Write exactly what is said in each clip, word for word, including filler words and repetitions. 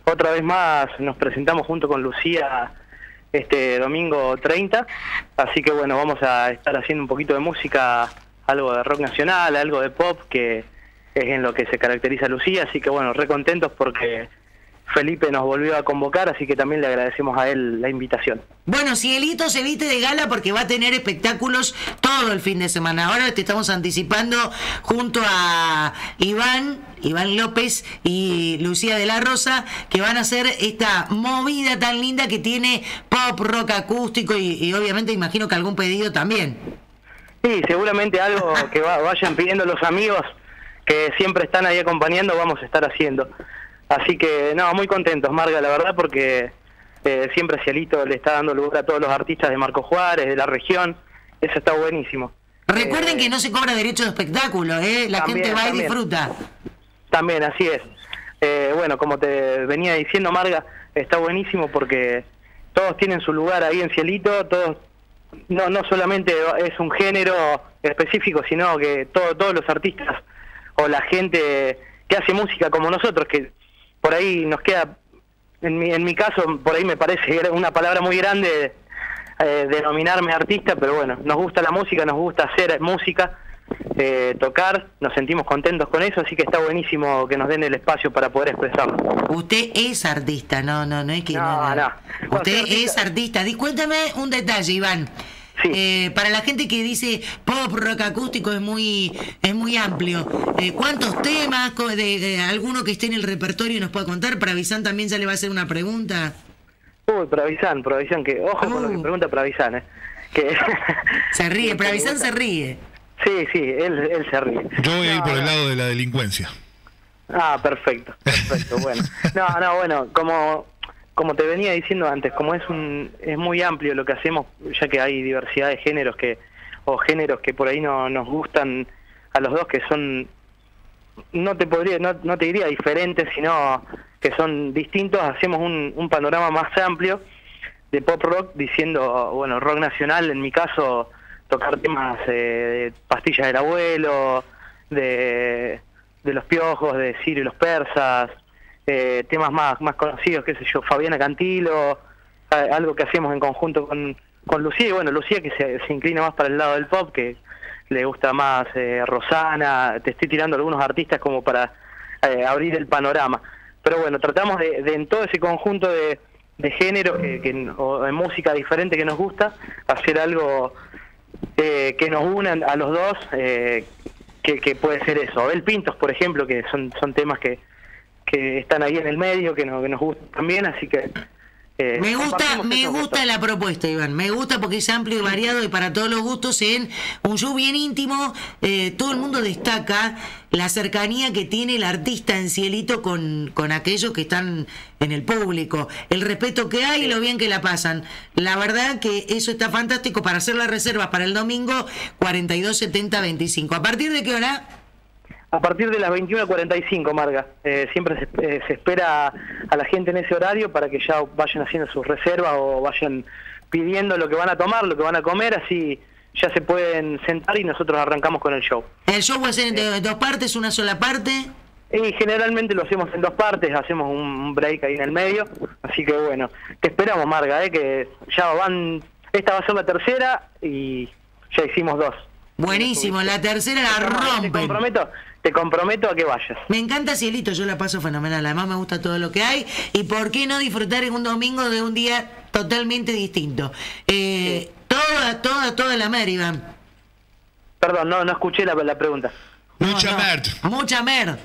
otra vez más nos presentamos junto con Lucía este domingo treinta, así que bueno, vamos a estar haciendo un poquito de música, algo de rock nacional, algo de pop, que es en lo que se caracteriza Lucía, así que bueno, re contentos porque Felipe nos volvió a convocar, así que también le agradecemos a él la invitación. Bueno, Cielito se viste de gala porque va a tener espectáculos todo el fin de semana. Ahora te estamos anticipando junto a Iván, Iván López y Lucía de la Rosa, que van a hacer esta movida tan linda que tiene pop, rock acústico y, y obviamente imagino que algún pedido también. Sí, seguramente algo que va, vayan pidiendo los amigos que siempre están ahí acompañando, vamos a estar haciendo. Así que, no, muy contentos, Marga, la verdad, porque eh, siempre Cielito le está dando lugar a todos los artistas de Marco Juárez, de la región, eso está buenísimo. Recuerden eh, que no se cobra derecho de espectáculo, ¿eh? La también, gente va también. y disfruta. También, así es. Eh, bueno, como te venía diciendo, Marga, está buenísimo porque todos tienen su lugar ahí en Cielito, todos, no no solamente es un género específico, sino que todo, todos los artistas o la gente que hace música como nosotros, que por ahí nos queda, en mi, en mi caso, por ahí me parece una palabra muy grande eh, denominarme artista, pero bueno, nos gusta la música, nos gusta hacer música, eh, tocar, nos sentimos contentos con eso, así que está buenísimo que nos den el espacio para poder expresarlo. Usted es artista, no, no, no es que... No, no. no. Usted Bueno, es artista. Di- Cuéntame un detalle, Iván. Sí. Eh, para la gente que dice pop, rock acústico es muy es muy amplio. Eh, ¿Cuántos temas? Co- De, de alguno que esté en el repertorio nos puede contar? Para Avisán también ya le va a hacer una pregunta. Uy, Pravizán, Pravizán, que ojo con lo que Uh. pregunta Pravizán, eh. Que Se ríe, para Avisán se ríe. Sí, sí, él, él se ríe. Yo voy a ir No, por el no. lado de la delincuencia. Ah, perfecto, perfecto, bueno. No, no, bueno, como como te venía diciendo antes, como es un es muy amplio lo que hacemos, ya que hay diversidad de géneros que o géneros que por ahí no nos gustan a los dos, que son, no te podría no, no te diría diferentes, sino que son distintos, hacemos un, un panorama más amplio de pop rock, diciendo, bueno, rock nacional, en mi caso, tocar temas eh, de Pastillas del Abuelo, de de Los Piojos, de Sirio y los Persas, eh, temas más más conocidos, qué sé yo, Fabiana Cantilo, eh, algo que hacemos en conjunto con, con Lucía, y bueno, Lucía que se, se inclina más para el lado del pop, que le gusta más eh, Rosana, te estoy tirando algunos artistas como para eh, abrir el panorama, pero bueno, tratamos de, de en todo ese conjunto de, de género que, que, o de música diferente que nos gusta, hacer algo eh, que nos una a los dos, eh, que, que puede ser eso, Abel Pintos, por ejemplo, que son son temas que que están ahí en el medio, que nos, que nos gustan también, así que... Eh, Me gusta, compartimos me esos gusta gustos. la propuesta, Iván. Me gusta porque es amplio y variado y para todos los gustos en un show bien íntimo. Eh, todo el mundo destaca la cercanía que tiene el artista en Cielito con, con aquellos que están en el público. El respeto que hay y lo bien que la pasan. La verdad que eso está fantástico para hacer las reservas para el domingo cuarenta y dos setenta veinticinco. ¿A partir de qué hora? A partir de las veintiuna cuarenta y cinco, Marga. Eh, siempre se, eh, se espera a la gente en ese horario para que ya vayan haciendo sus reservas o vayan pidiendo lo que van a tomar, lo que van a comer, así ya se pueden sentar y nosotros arrancamos con el show. ¿El show va a ser de dos partes, una sola parte? Y generalmente lo hacemos en dos partes, hacemos un break ahí en el medio, así que bueno, te esperamos, Marga, eh, que ya van, esta va a ser la tercera y ya hicimos dos. Buenísimo, la tercera la Te rompen. comprometo, te comprometo a que vayas. Me encanta Cielito, yo la paso fenomenal, además me gusta todo lo que hay y por qué no disfrutar en un domingo de un día totalmente distinto. Eh, toda, toda, toda la mer, Iván. Perdón, no no escuché la, la pregunta. Mucha No, no, mer. Mucha mer.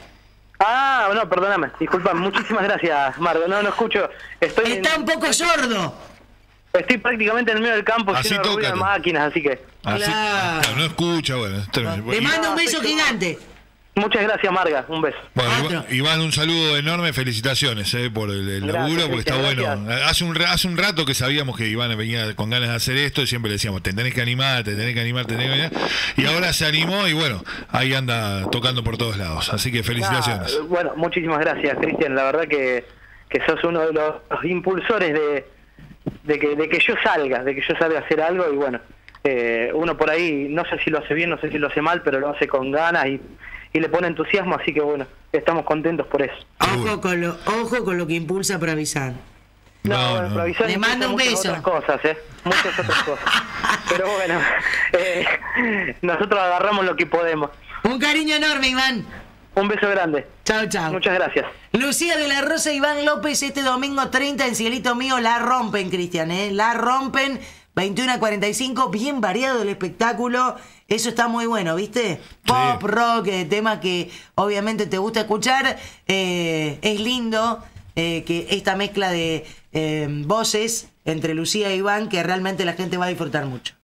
Ah, no, perdóname, disculpa, muchísimas gracias, Margo, no, no escucho, estoy Está en- un poco sordo. estoy prácticamente en el medio del campo, Así lleno de ruido de tócate. máquinas, así que Así, Claro. claro, no escucha, bueno. está bien. Le mando un No, beso estoy- gigante. muchas gracias, Marga, un beso. Bueno, Otro. Iván, Iván, un saludo enorme, felicitaciones eh, por el, el Gracias, laburo, porque está Cristian, bueno. Hace un, ra- hace un rato que sabíamos que Iván venía con ganas de hacer esto y siempre le decíamos, te tenés que animar, te tenés que animar, te tenés que animar. Y ahora se animó y bueno, ahí anda tocando por todos lados. Así que felicitaciones. Ah, bueno, muchísimas gracias, Cristian, la verdad que, que sos uno de los, los impulsores de, de, que, de que yo salga, de que yo salga a hacer algo y bueno, eh, uno por ahí, no sé si lo hace bien, no sé si lo hace mal, pero lo hace con ganas y, y le pone entusiasmo, así que bueno, estamos contentos por eso. Ojo con lo, ojo con lo que impulsa Pravisan. No, No, bueno, no. Pravisan Le mando un muchas beso. otras cosas, ¿eh? Muchas otras cosas. Pero bueno, eh, nosotros agarramos lo que podemos. Un cariño enorme, Iván. Un beso grande. Chao, chao. Muchas gracias. Lucía de la Rosa, Iván López, este domingo treinta en Cielito Mío, la rompen, Cristian, ¿eh? La rompen, veintiuno a cuarenta y cinco, bien variado el espectáculo, eso está muy bueno, ¿viste? Pop, Sí. rock, eh, tema que obviamente te gusta escuchar, eh, es lindo eh, que esta mezcla de eh, voces entre Lucía e Iván, que realmente la gente va a disfrutar mucho.